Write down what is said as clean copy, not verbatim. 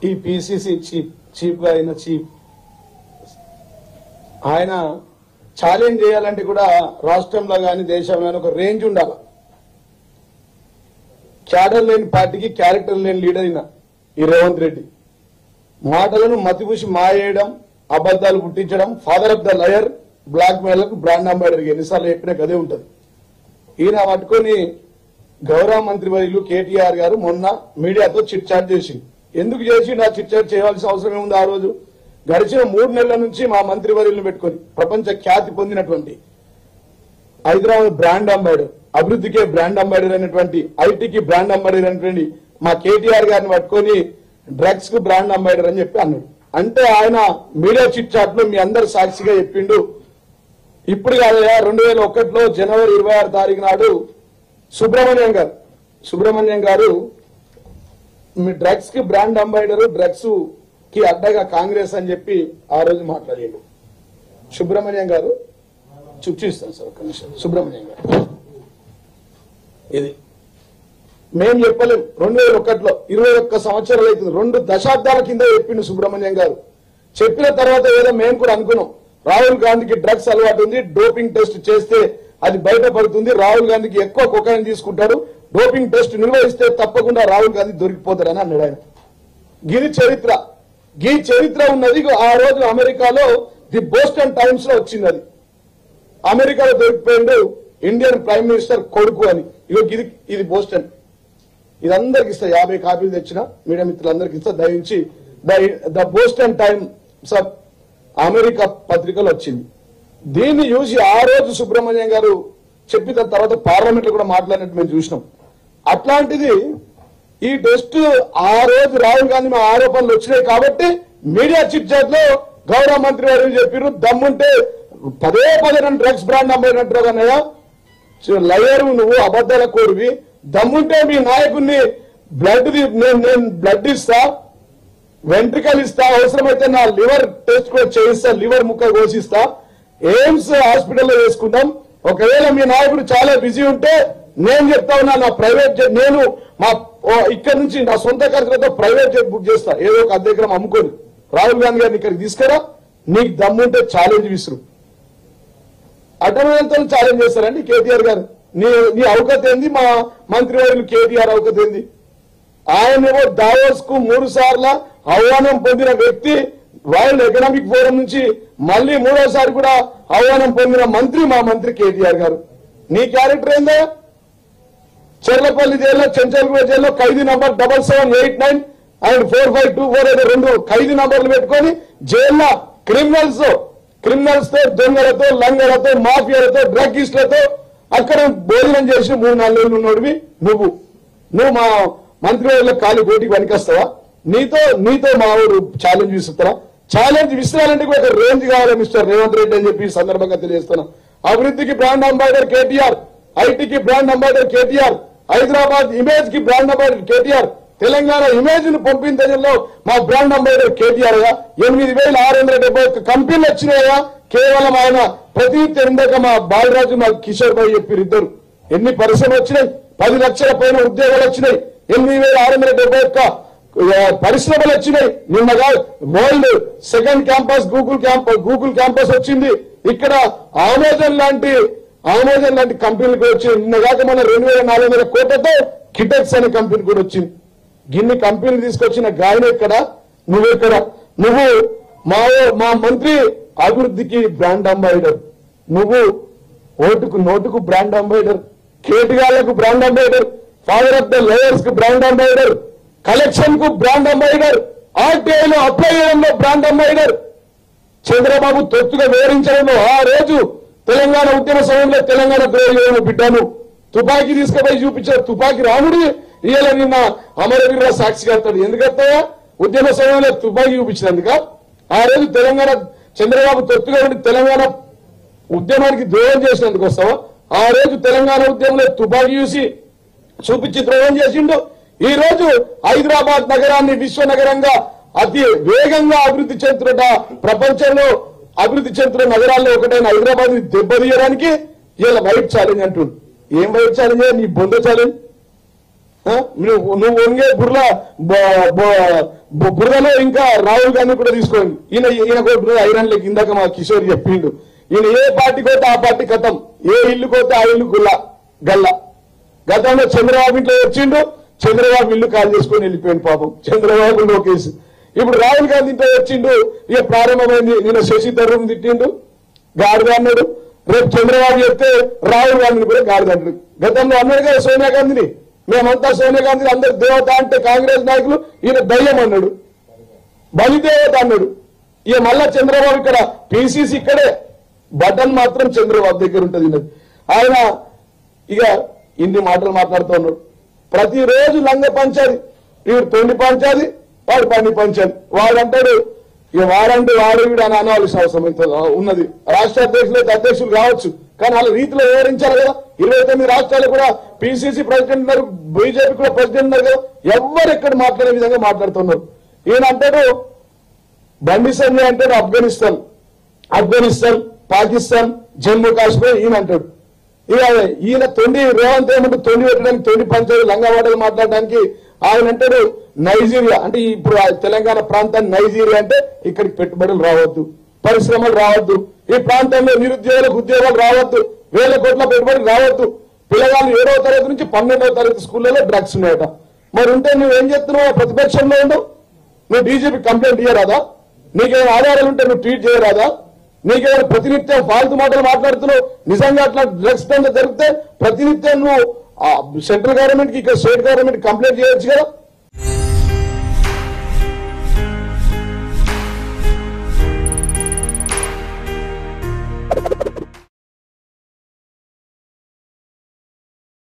ఈ PCC chief గా అయిన చీఫ్ ఆయన ఛాలెంజ్ చేయాలంటే కూడా రాష్ట్రంలో కానీ దేశంలో కానీ ఒక రేంజ్ ఉండాలి. క్యాడర్ లేని పార్టీకి క్యారెక్టర్ లేని లీడర్ అయిన ఈ రేవంత్ రెడ్డి మాటలను మతిపూసి మాయేయడం, అబద్దాలు పుట్టించడం, father of the liar, black మెయిల్కు బ్రాండ్ అంబాసిడర్ ఎన్నిసార్లు చెప్పినా గదే ఉంటది. ఈయన పట్టుకొని గౌరవ మంత్రి వర్యులు కేటీఆర్ గారు మొన్న మీడియాతో చిట్ చాట్ చేసి ఎందుకు చేసి నా చిట్ చాట్ చేయాల్సిన అవసరం ఏముంది? ఆ రోజు గడిచిన 3 నెలల నుంచి మా మంత్రి వర్యులను పెట్టుకొని ప్రపంచ ఖ్యాతి పొందినటువంటి హైదరాబాద్ బ్రాండ్ అంబాసిడర్, అభివృద్ధికే బ్రాండ్ అంబాసిడర్ అయినటువంటి, ఐటీకి బ్రాండ్ అంబాసిడర్ అయినటువంటి మా కేటీఆర్ గారిని పట్టుకొని డ్రగ్స్ కు బ్రాండ్ అంబాసిడర్ అని చెప్పి అన్నాడు. అంటే ఆయన మీడియా చిట్ చాట్ లో మీ అందరు సాక్షిగా చెప్పిండు. ఇప్పుడు కాదయా 2001లో జనవరి 26 తారీఖు నాడు సుబ్రహ్మణ్యం గారు మీ డ్రగ్స్ కి బ్రాండ్ అంబాసిడర్, డ్రగ్స్ కి అడ్డగా కాంగ్రెస్ అని చెప్పి ఆ రోజు మాట్లాడాడు. సుబ్రహ్మణ్యం గారు చూపిస్తాను సార్ ఒక నిమిషం. సుబ్రహ్మణ్యం గారు ఇది మేం చెప్పలేం. 2001లో 21 సంవత్సరాలు అవుతుంది, 2 దశాబ్దాల కింద చెప్పిండు సుబ్రహ్మణ్యం గారు. చెప్పిన తర్వాత ఏదో మేము కూడా అనుకున్నాం రాహుల్ గాంధీకి డ్రగ్స్ అలవాటు ఉంది, డోపింగ్ టెస్ట్ చేస్తే అది బయటపడుతుంది, రాహుల్ గాంధీకి ఎక్కువ కొకైన్ తీసుకుంటాడు, డోపింగ్ టెస్ట్ నిర్వహిస్తే తప్పకుండా రాహుల్ గాంధీ దొరికిపోతాడని అన్నాడు ఆయన. గీ చరిత్ర ఉన్నది. ఆ రోజు అమెరికాలో ది బోస్టన్ టైమ్స్ లో వచ్చింది. అది అమెరికాలో దొరికిపోయిండు ఇండియన్ ప్రైమ్ మినిస్టర్ కొడుకు అని. ఇది బోస్టన్. ఇది అందరికి ఇస్తా, 50 కాపీలు తెచ్చిన మీడియా మిత్రులందరికీ ఇస్తా. దయించి the Boston Times of America పత్రికలో వచ్చింది. దీన్ని చూసి ఆ రోజు సుబ్రహ్మణ్యం గారు చెప్పిన తర్వాత పార్లమెంట్ లో కూడా మాట్లాడినట్టు మేము చూసినాం. అట్లాంటిది ఈ టెస్ట్ ఆ రోజు రాహుల్ గాంధీ మా ఆరోపణలు వచ్చినాయి కాబట్టి మీడియా చిట్ చాట్ లో గౌరవ మంత్రి గారు చెప్పారు, దమ్ముంటే పదే డ్రగ్స్ బ్రాండ్ అమ్మాయినట్టు అన్నయ్య, లయరు నువ్వు, అబద్దాల కోరివి, దమ్ముంటే మీ నాయకుడిని నేను బ్లడ్ ఇస్తా, వెంట్రికలు ఇస్తా, అవసరమైతే నా లివర్ టెస్ట్ కూడా చేయిస్తా, లివర్ ముక్క కోసిస్తా, ఎయిమ్స్ హాస్పిటల్లో వేసుకుందాం. ఒకవేళ మీ నాయకుడు చాలా బిజీ ఉంటే నేను చెప్తా ఉన్నా, నా ప్రైవేట్ జెట్, నేను మా ఇక్కడ నుంచి నా సొంత ఖర్చులతో ప్రైవేట్ జెట్ బుక్ చేస్తా, ఏదో ఒక అద్దెగ్రం అమ్ముకొని రాహుల్ గాంధీ గారిని ఇక్కడికి తీసుకురా, నీకు దమ్ముంటే ఛాలెంజ్ విసురు. అటెండెంతో ఛాలెంజ్ చేస్తారండి కేటీఆర్ గారు. నీ అవకత ఏంది? మా మంత్రివర్యులు కేటీఆర్ అవకత ఏంది? ఆయనేమో దావోస్ కు 3 సార్లు ఆహ్వానం పొందిన వ్యక్తి, వరల్డ్ ఎకనామిక్ ఫోరం నుంచి మళ్ళీ 3వసారి కూడా ఆహ్వానం పొందిన మంత్రి మా మంత్రి కేటీఆర్ గారు. నీ క్యారెక్టర్ ఏందా? చెర్లపల్లి జైల్లో, చెంచల్గూడ జైల్లో ఖైదీ నంబర్ 7789 అండ్ 4524 అనే 2 ఖైదీ నంబర్లు పెట్టుకొని జైల్లో క్రిమినల్స్ తో, దొంగలతో, లంగలతో, మాఫియాలతో, డ్రగ్గిస్టులతో అక్కడ భోజనం చేసి 3-4 ఏళ్ళు ఉన్నోడివి నువ్వు మా మంత్రివర్యులకు ఖాళీ పోటీకి పనికొస్తావా? నీతో మా ఊరు ఛాలెంజ్ విసురుతారా? ఛాలెంజ్ విసిరాలంటే కూడా ఒక రేంజ్ కావాలి మిస్టర్ రేవంత్ రెడ్డి అని చెప్పి సందర్భంగా తెలియజేస్తున్నా. అభివృద్ధికి బ్రాండ్ అంబాసిడర్ కేటీఆర్, ఐటీకి brand ambassador KTR, Hyderabad image కి brand ambassador KTR, Telangana image ను పంపించడంలో మా బ్రాండ్ అంబాసిడర్ కేటీఆర్ గా 8671 కంపెనీలు వచ్చినాయా కేవలం ఆయన ప్రతి ఇందాక మా బాలరాజు, మా కిషోర్ భాయ్ చెప్పారు, ఇద్దరు ఎన్ని పరిశ్రమలు వచ్చినాయి, 10 లక్షల పైన ఉద్యోగాలు వచ్చినాయి, 8671 పరిశ్రమలు వచ్చినాయి. నిన్నగా world second campus Google campus వచ్చింది. ఇక్కడ అమెజాన్ లాంటి కంపెనీలు వచ్చింది. నిన్నగాక మన 2400 కోట్లతో కిటెక్స్ అనే కంపెనీ కూడా వచ్చింది. గిన్ని కంపెనీలు తీసుకొచ్చిన గాయన ఎక్కడ? నువ్వెక్కడ? నువ్వు మా మంత్రి అభివృద్ధికి బ్రాండ్ అంబాసిడర్, నువ్వు ఓటుకు నోటుకు బ్రాండ్ అంబాసిడర్, కేటీఆర్లకు brand ambassador, father of the liars కు బ్రాండ్ అంబాసిడర్, కలెక్షన్ కు బ్రాండ్ అంబాసిడర్, ఆర్టీఐలో అప్లై చేయడంలో బ్రాండ్ అంబాసిడర్, చంద్రబాబు తొత్తుగా వివరించడంలో ఆ రోజు తెలంగాణ ఉద్యమ సమయంలో తెలంగాణ ద్రోహి బిడ్డను తుపాకీ తీసుకుపోయి చూపించారు. తుపాకీ రాముడు ఇవాళ నిన్న అమరవీర సాక్షిగా వస్తాడు. ఎందుకంటాయా? ఉద్యమ సమయంలో తుపాకీ చూపించినందుక. ఆ రోజు తెలంగాణ చంద్రబాబు తొత్తుగా ఉండి తెలంగాణ ఉద్యమానికి ద్రోహం చేసినందుకు వస్తావా? ఆ రోజు తెలంగాణ ఉద్యమంలో తుపాకీ చూపించి ద్రోహం చేసిండు. ఈ రోజు హైదరాబాద్ నగరాన్ని విశ్వ నగరంగా అతి వేగంగా అభివృద్ధి చెందుతున్న ప్రపంచంలో అభివృద్ధి చెందుతున్న నగరాల్లో ఒకటైన హైదరాబాద్ ని దెబ్బతీయడానికి ఇలా వైట్ ఛాలెంజ్ అంటుంది. ఏం వైట్ ఛాలెంజ్? నీ బొంద ఛాలెంజ్. నువ్వు వంగే బురదలో ఇంకా రాహుల్ గాంధీ కూడా తీసుకోండి. ఈయన కూడా ఐరన్ లెక్క ఇందాక మా కిషోర్ చెప్పిండు. ఈయన ఏ పార్టీ కోతే ఆ పార్టీ కథం, ఏ ఇల్లు కోతే ఆ ఇల్లు గల్ల. గతంలో చంద్రబాబు ఇంట్లో వచ్చిండు, చంద్రబాబు ఇల్లు కాల్ చేసుకొని వెళ్ళిపోయింది పాపం చంద్రబాబు లోకేష్. ఇప్పుడు రాహుల్ గాంధీ ఇంట్లో వచ్చిండు, ఇక ప్రారంభమైంది. నిన్న శశి థరూర్ తిట్టిండు, గాడిద అన్నాడు. రేపు చంద్రబాబు చెప్తే రాహుల్ గాంధీని కూడా గాడిద అన్నాడు. గతంలో అన్నాడు కదా సోనియా గాంధీని, మేమంతా సోనియా గాంధీ అందరు దేవత అంటే కాంగ్రెస్ నాయకులు, ఈయన దయ్యం అన్నాడు, బలిదేవత అన్నాడు. ఇక మళ్ళా చంద్రబాబు ఇక్కడ పిసిసి ఇక్కడే, బటన్ మాత్రం చంద్రబాబు దగ్గర ఉంటుంది. ఆయన ఇక ఇన్ని మాటలు మాట్లాడుతూ ఉన్నాడు. ప్రతిరోజు లంగ పంచాది, వీడు తొండి పంచాది, వాడు పండి పంచాది. వాడు అంటాడు ఇక వాడంటే వాడు వీడు అని అనవలసిన అవసరం అయితే ఉన్నది. రాష్ట్ర అధ్యక్షులు అయితే అధ్యక్షులు కావచ్చు, కానీ వాళ్ళ రీతిలో వివరించారు కదా. 29 రాష్ట్రాలు కూడా పిసిసి ప్రెసిడెంట్ ఉన్నారు, బీజేపీ కూడా ప్రెసిడెంట్ ఉన్నారు కదా. ఎవరు ఎక్కడ మాట్లాడే విధంగా మాట్లాడుతున్నారు. ఈయన అంటాడు బండి సంజయ్ అంటాడు ఆఫ్ఘనిస్తాన్, పాకిస్తాన్, జమ్మూ కాశ్మీర్ ఈయన అంటాడు. ఇక ఈయన తొండి రేవంత్ ఏమంటే తొండి పెట్టడానికి, తొండి పంచాయతీ లంగావాడలు మాట్లాడడానికి ఆయన అంటాడు నైజీరియా అంటే ఇప్పుడు తెలంగాణ ప్రాంతాన్ని నైజీరియా అంటే ఇక్కడికి పెట్టుబడులు రావద్దు, పరిశ్రమలు రావద్దు, ఈ ప్రాంతంలో నిరుద్యోగులకు ఉద్యోగాలు రావద్దు, 1000 కోట్ల పెట్టుబడులు రావద్దు. పిల్లగాళ్ళు 7వ తరగతి నుంచి 12వ తరగతి స్కూళ్ళలో డ్రగ్స్ ఉన్నాయట. మరి ఉంటే నువ్వేం చేస్తున్నావు? ప్రతిపక్షంలో ఉండవు, నువ్వు డీజీపీ కంప్లైంట్ ఇయ్యరాదా? నీకేమైనా ఆధారాలు ఉంటే నువ్వు ట్వీట్ చేయరాదా? నీకేమైనా ప్రతినిత్యం ఫాల్తు మాటలు మాట్లాడుతున్నావు? నిజంగా అట్లా డ్రగ్స్ దంద జరిగితే ప్రతినిత్యం నువ్వు సెంట్రల్ గవర్నమెంట్ కి ఇక్కడ స్టేట్ గవర్నమెంట్ కంప్లైంట్ చేయొచ్చు కదా.